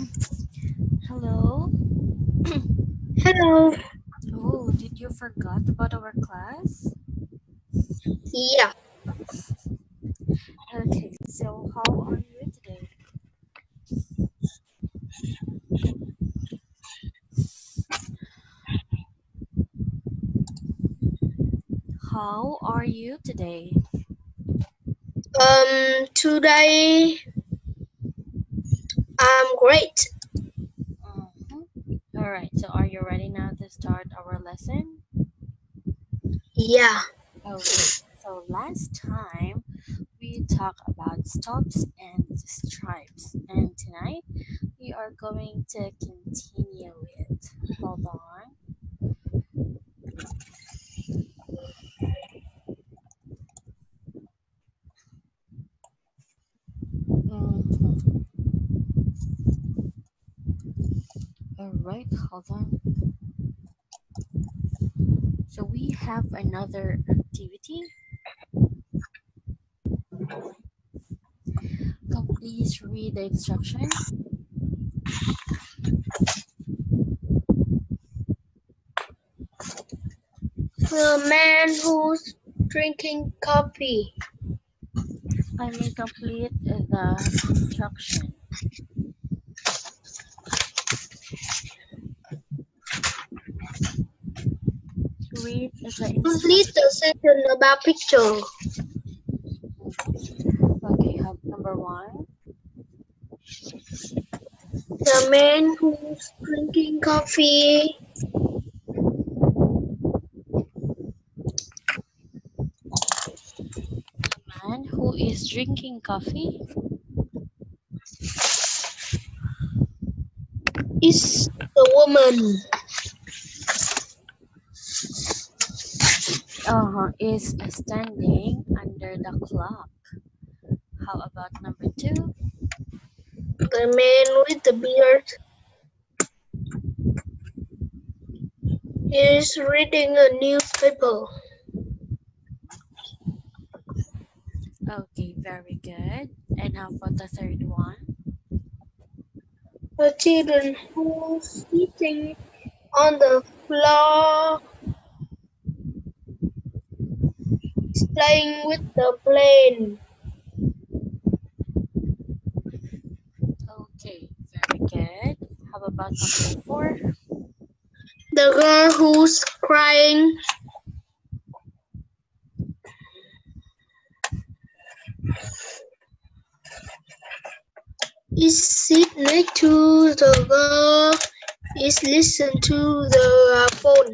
Hello. Hello. Oh, did you forget about our class? Yeah. Okay, so how are you today? How are you today? Today I'm great. All right, so are you ready now to start our lesson? Yeah. Okay, so last time we talked about stops and stripes, and tonight we are going to continue it. Hold on. Mhm. All right, hold on. So we have another activity. Please read the instruction. The man who's drinking coffee. I may complete the instruction. Read the Complete the instruction. sentence about picture. Okay, number one. The man who's drinking coffee Man who is drinking coffee. is the woman. Is standing under the clock. How about number two? The man with the beard is reading a newspaper. Okay, very good. And how about the third one? The children who's sitting on the floor is playing with the plane. Okay, very good. How about number four? The girl who's crying is sit next to the girl is listen to the phone.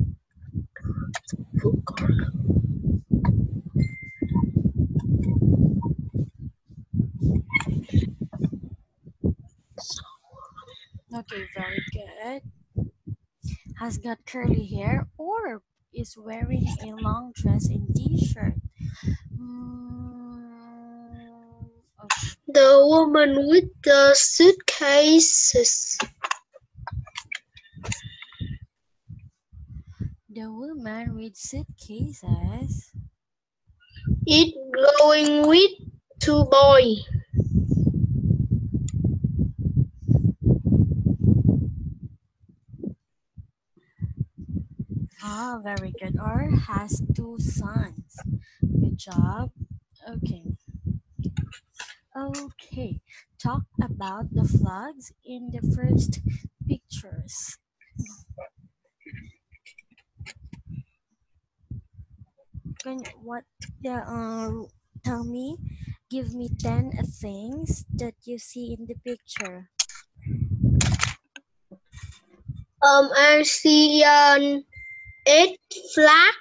Okay, very good. Has got curly hair or is wearing a long dress and t-shirt. Okay, how The about woman with the suitcases the woman with suitcases? is going with two boys. Ah, very good. Or has two sons. Good job. Okay. Okay. Talk about the flags in the first pictures. Can what? Yeah. Tell me. Give me 10 things that you see in the picture. I see an 8 flag,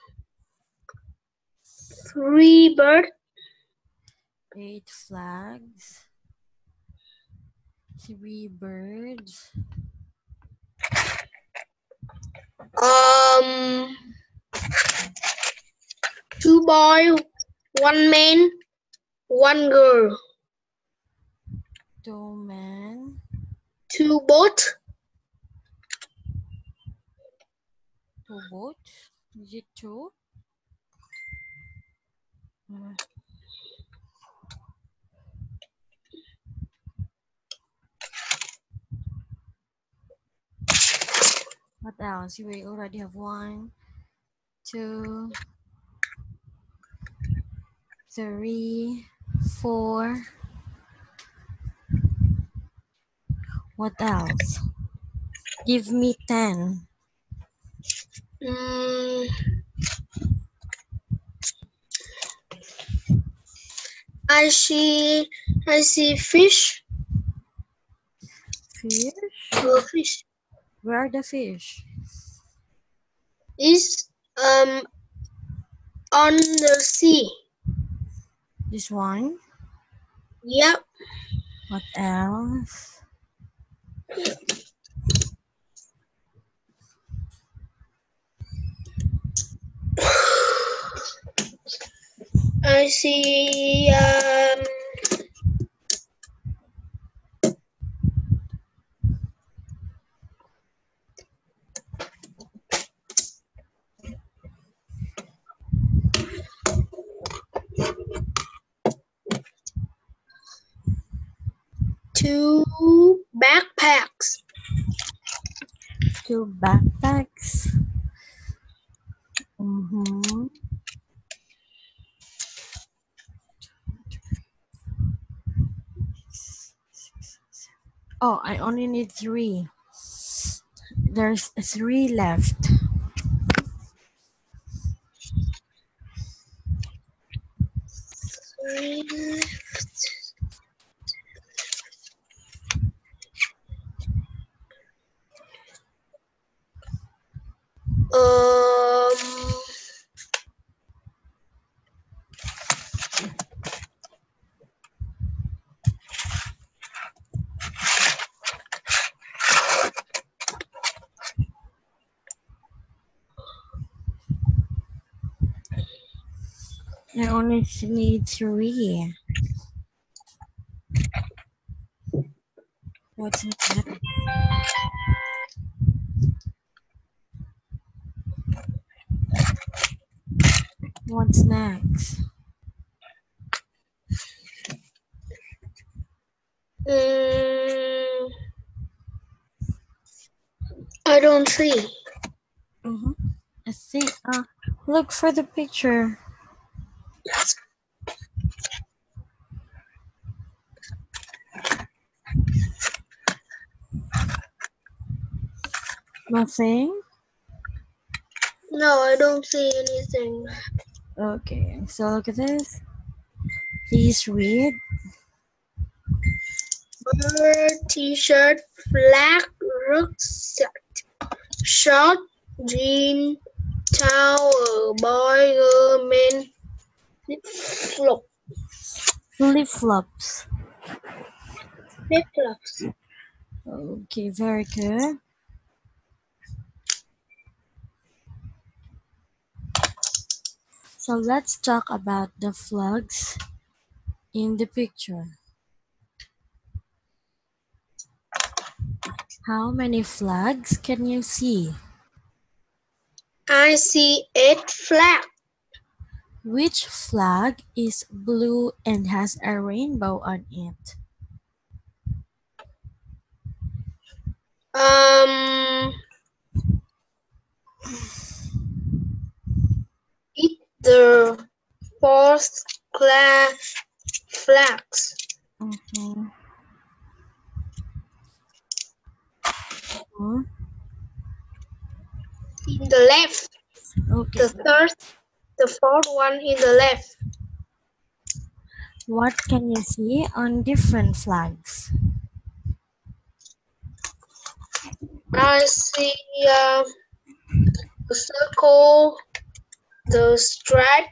3 birds, 8 flags, 3 birds, um 2 boys, 1 man, 1 girl, 2 men, 2 boats, 2 boats. Is it two? Uh, What else? We already have 1, 2, 3, 4. What else? Give me 10. Mm, I see fish. Fish? Fish Where are the fish? is on the sea. This one? Yep. What else? I see 2 backpacks. 2 backpacks. Mm-hmm. Oh, I only need 3. There's 3 left. Um, I only need 3. What's next? What's next? mm, I don't see. Mm-hmm. I think, look for the picture. Nothing? No, I don't see anything. Okay, so look at this. Please read. Bird, t-shirt, flag, rucksack, short, jean, towel, boy, girl, man, flip-flop, Flip-flops. flip-flops. Okay, very good. So let's talk about the flags in the picture. How many flags can you see? I see 8 flags. Which flag is blue and has a rainbow on it? It's the fourth class flags. Mm-hmm. In the left. Okay. The fourth one in the left. What can you see on different flags? I see the circle, the stripe,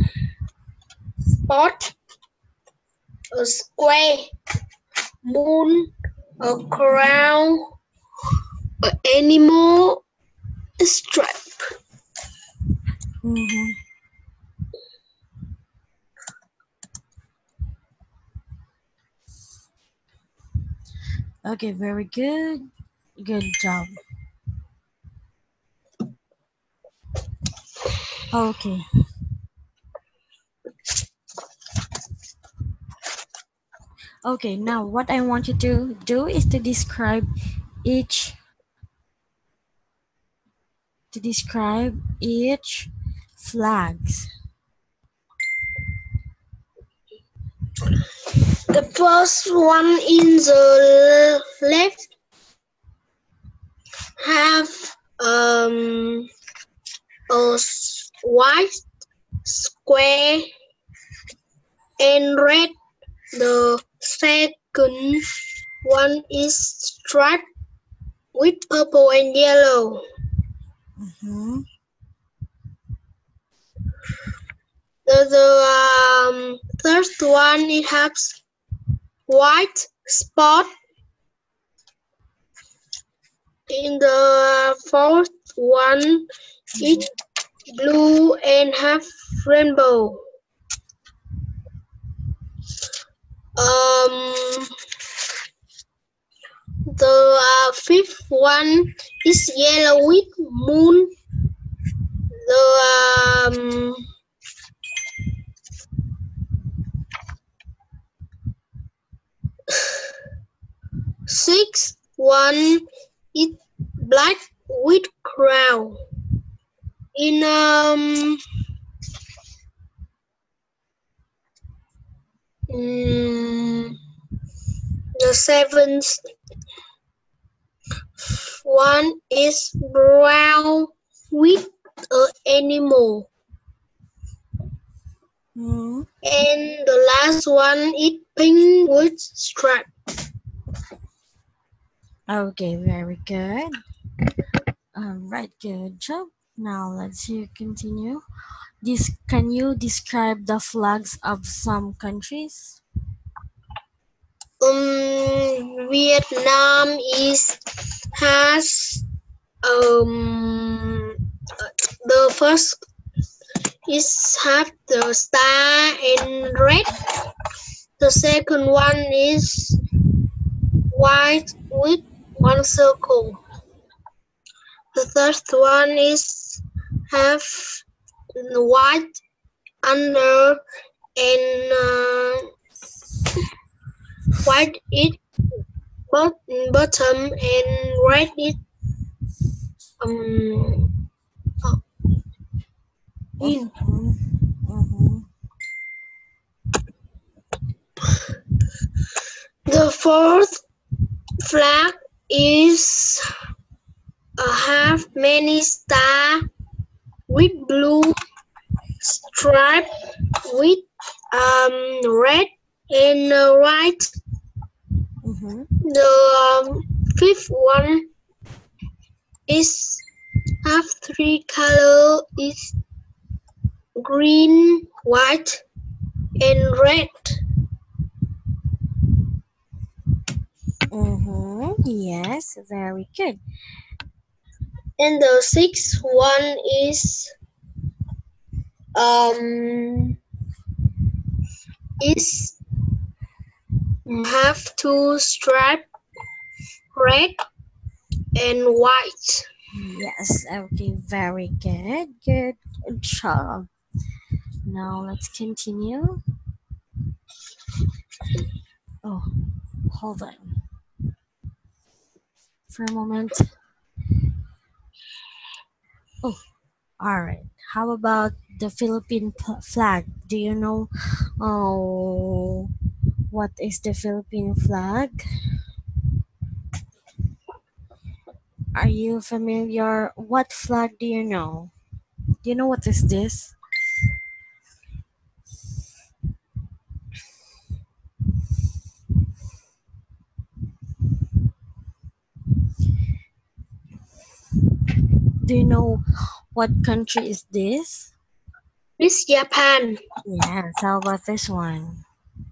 spot, a square, moon, a crown, an animal, a stripe. Mm-hmm. Okay, very good. Good job. Okay. Okay, now what I want you to do is to describe each to describe each flags. The first one in the left have a white square and red. The second one is striped with purple and yellow. Mm-hmm. The third one it has white spot. In the fourth one, it's blue and have rainbow. The fifth one is yellow with moon. The sixth one is black with crown. In the seventh one is brown with an animal. Mm-hmm. And the last one is pink with stripe. Okay, very good. Right, good job. Now let's see you continue. Can you describe the flags of some countries? Vietnam has the first is have the star and red. The second one is white with one circle. The third one is have white under and white is bottom and red is in. Mm-hmm. The fourth flag is have many stars with blue stripe with red and white. Mm-hmm. The fifth one is have three colors is green, white, and red. Mm-hmm. Yes, very good. And the sixth one is have two stripes, red and white. Yes, okay, very good. Good job. Now let's continue. Oh, hold on for a moment. Oh, all right. How about the Philippine flag? Do you know what is the Philippine flag? Are you familiar? What flag do you know? Do you know what is this? Do you know what country is this? This Japan. Yes, how about this one?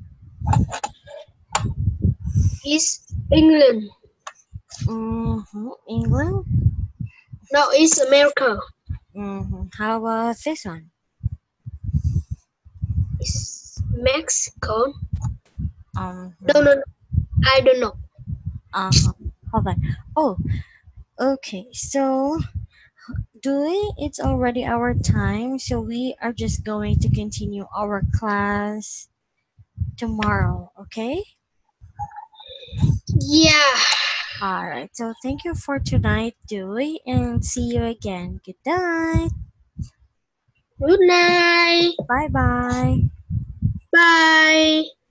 Is England. Mm-hmm. England? No, it's America. Mm-hmm. How about this one? It's Mexico. Um, No, I don't know. Hold on. Oh, okay. So, it's already our time, so we are just going to continue our class tomorrow, okay? Yeah. Alright, so thank you for tonight, Dewey, and see you again. Good night. Good night. Bye bye. Bye.